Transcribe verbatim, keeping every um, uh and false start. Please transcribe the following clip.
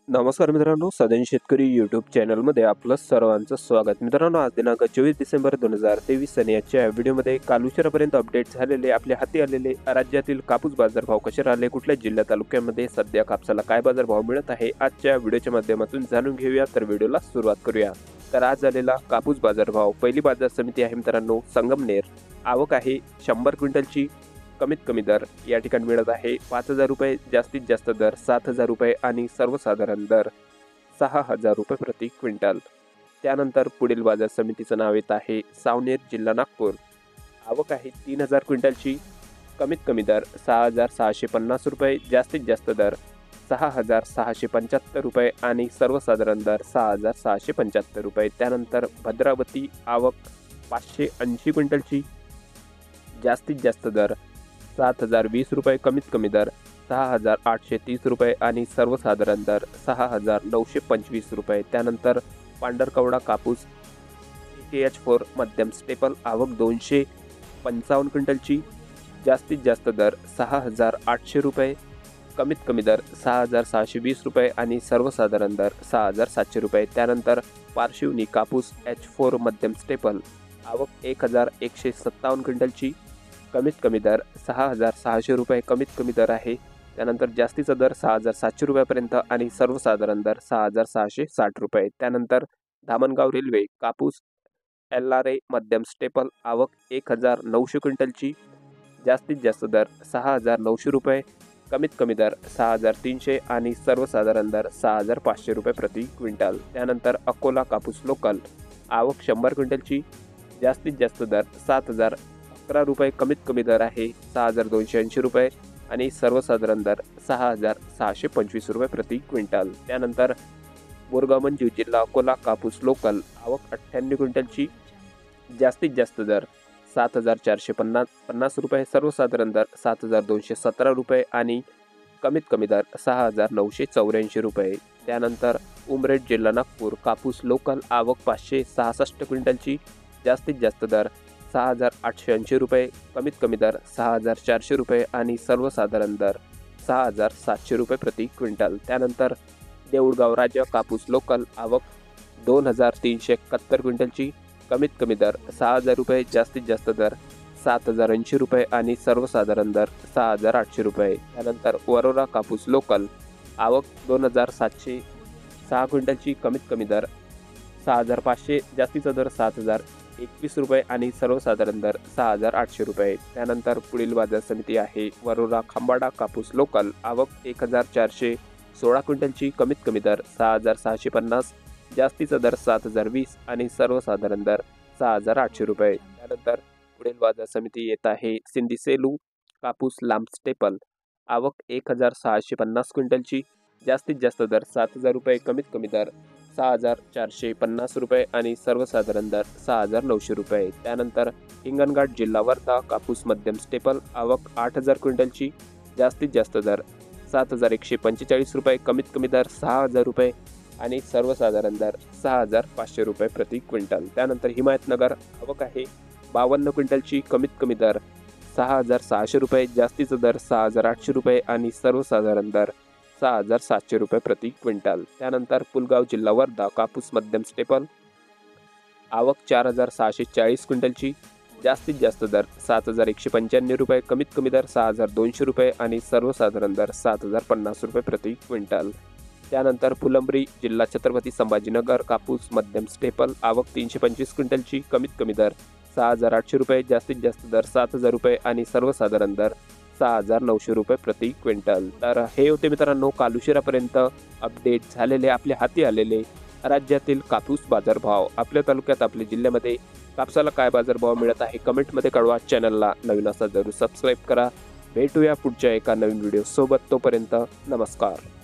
नमस्कार मित्रांनो, साधन शेतकरी यूट्यूब चॅनलमध्ये आपलं सर्वांचं स्वागत। मित्रांनो, आज दिनांक चोवीस डिसेंबर दोन हजार तेवीस आणि आजच्या व्हिडिओमध्ये काल उशिरापर्यंत अपडेट झालेले आपल्या हाती आलेले राज्यातील कापूस बाजारभाव कसे राहिले, कुठल्या जिल्हा तालुक्यामध्ये सध्या कापसाला काय बाजारभाव मिळत आहे, आजच्या व्हिडिओच्या माध्यमातून जाणून घेऊया। तर व्हिडिओला सुरुवात करूया। तर आज झालेला कापूस बाजारभाव, पहिली बाजार समिती आहे मित्रांनो संगमनेर, आवक आहे शंभर क्विंटलची, कमीत कमी दर या ठिकाणी मिळत आहे पाच हजार रुपये, जास्तीत जास्त दर सात हजार रुपये आणि सर्वसाधारण दर सहा हजार रुपये प्रति क्विंटल। त्यानंतर पुढील बाजार समितीचं नाव येत आहे सावनेर, जिल्हा नागपूर, आवक आहे तीन हजार क्विंटलची, कमीत कमी दर सहा हजार सहाशे पन्नास रुपये, जास्तीत जास्त दर सहा हजार सहाशे पंच्याहत्तर रुपये आणि सर्वसाधारण दर सहा हजार सहाशे पंच्याहत्तर रुपये। त्यानंतर भद्रावती, आवक पाचशे ऐंशी क्विंटलची, जास्तीत जास्त दर सात हजार वीस रुपये, कमीत कमी दर सहा हजार आठशे तीस रुपये आणि सर्वसाधारण दर सहा हजार नऊशे पंचवीस रुपये। त्यानंतर पांढरकवडा कापूस के एच फोर मध्यम स्टेपल, आवक दोनशे पंचावन्न क्विंटलची, जास्तीत जास्त दर सहा हजार आठशे रुपये, कमीत कमी दर सहा हजार सहाशे वीस रुपये आणि सर्वसाधारण दर सहा हजार सातशे रुपये। त्यानंतर पारशिवनी कापूस एच फोर मध्यम स्टेपल, आवक एक हजार एकशे सत्तावन्न क्विंटलची, कमीत कमी दर सहा हजार सहाशे रुपये, कमीत कमी दर आहे। त्यानंतर जास्तीचा दर सहा हजार सातशे रुपयापर्यंत आणि सर्वसाधारण दर सहा हजार सहाशे साठ रुपये। त्यानंतर धामणगाव रेल्वे कापूस एल आर ए मध्यम स्टेपल, आवक एक हजार नऊशे क्विंटलची, जास्तीत जास्त दर सहा हजार नऊशे रुपये, कमीत कमी दर सहा हजार तीनशे आणि सर्वसाधारण दर सहा हजार पाचशे रुपये प्रति क्विंटल। त्यानंतर अकोला कापूस लोकल, आवक शंभर क्विंटलची, जास्तीत जास्त दर सात हजार अकरा रुपये, कमीत कमी दर आहे सहा हजार दोनशे ऐंशी रुपये आणि सर्वसाधारण दर सहा हजार सहाशे पंचवीस रुपये प्रति क्विंटल। त्यानंतर बोरगाव मंजू, जिल्हा अकोला कापूस लोकल, आवक अठ्ठ्याण्णव क्विंटलची, जास्तीत जास्त दर सात हजार चारशे पन्नास पन्नास रुपये, सर्वसाधारण दर सात हजार दोनशे सतरा रुपये आणि कमीत कमी दर सहा हजार नऊशे चौऱ्याऐंशी रुपये। त्यानंतर उमरेड, जिल्हा नागपूर कापूस लोकल, आवक पाचशे सहासष्ट क्विंटलची, जास्तीत जास्त दर सहा हजार आठशे ऐंशी रुपये, कमीत कमी दर सहा हजार चारशे रुपये आणि सर्वसाधारण दर सहा हजार सातशे रुपये प्रति क्विंटल। त्यानंतर देऊळगाव राजा कापूस लोकल, आवक दोन हजार तीनशे एकाहत्तर क्विंटलची, कमीत कमी दर सहा हजार रुपये, जास्तीत जास्त दर सात हजार ऐंशी रुपये आणि सर्वसाधारण दर सहा हजार आठशे रुपये। त्यानंतर वरोरा कापूस लोकल, आवक दोन हजार सातशे सहा क्विंटलची, कमीत कमी दर सहा हजार पाचशे, जास्तीचा दर सात हजार एकवीस रुपये आणि सर्वसाधारण दर सहा हजार आठशे रुपये। त्यानंतर पुढील बाजार समिती आहे वरोरा खांबाडा कापूस लोकल, आवक एक हजार चारशे सोळा क्विंटलची, कमीत कमी दर सहा हजार सहाशे पन्नास, जास्तीचा दर सात हजार वीस आणि सर्वसाधारण दर सहा हजार आठशे रुपये। त्यानंतर पुढील बाजार समिती येत आहे सिंधी सेलू कापूस लांब स्टेपल, आवक एक हजार सहाशे पन्नास क्विंटलची, जास्तीत जास्त दर सात हजार रुपये, कमीत कमी दर सहा हजार चारशे पन्नास रुपये आणि सर्वसाधारण दर सहा हजार नऊशे रुपये। त्यानंतर हिंगणघाट, जिल्हा वर्धा कापूस मध्यम स्टेपल, आवक आठ हजार क्विंटलची, जास्तीत जास्त दर सात हजार एकशे पंचेचाळीस रुपये, कमीत कमी दर सहा हजार रुपये आणि सर्वसाधारण दर सहा हजार पाचशे रुपये प्रति क्विंटल। त्यानंतर हिमायतनगर, आवक आहे बावन्न क्विंटलची, कमीत कमी दर सहा हजार सहाशे रुपये, जास्तीचा दर सहा हजार आठशे रुपये आणि सर्वसाधारण दर सहा हजार सातशे रुपये प्रति क्विंटल। त्यानंतर पुलगाव, जिल्हा वर्धा कापूस मध्यम स्टेपल, आवक चार हजार सहाशे चाळीस क्विंटलची, जास्तीत जास्त दर सात हजार एकशे पंच्याण्णव रुपये, कमीत कमी दर सहा हजार दोनशे रुपये आणि सर्वसाधारण दर सात हजार पन्नास रुपये प्रति क्विंटल। त्यानंतर फुलंब्री, जिल्हा छत्रपती संभाजीनगर कापूस मध्यम स्टेपल, आवक तीनशे पंचवीस क्विंटलची, कमीत कमी दर सहा हजार आठशे रुपये, जास्तीत जास्त दर सात हजार रुपये आणि सर्वसाधारण दर सहा हजार नऊशे रुपये प्रति क्विंटल। तर हे होते मित्रांनो काल उशिरापर्यंत अपडेट झालेले आपल्या हाती आलेले राज्यातील कापूस बाजारभाव। आपल्या तालुक्यात, आपल्या जिल्ह्यामध्ये कापसाला काय बाजारभाव मिळत आहे कमेंटमध्ये कळवा। चॅनलला नवीन असा जरूर सबस्क्राईब करा। भेटूया पुढच्या एका नवीन व्हिडिओ सोबत, तोपर्यंत नमस्कार।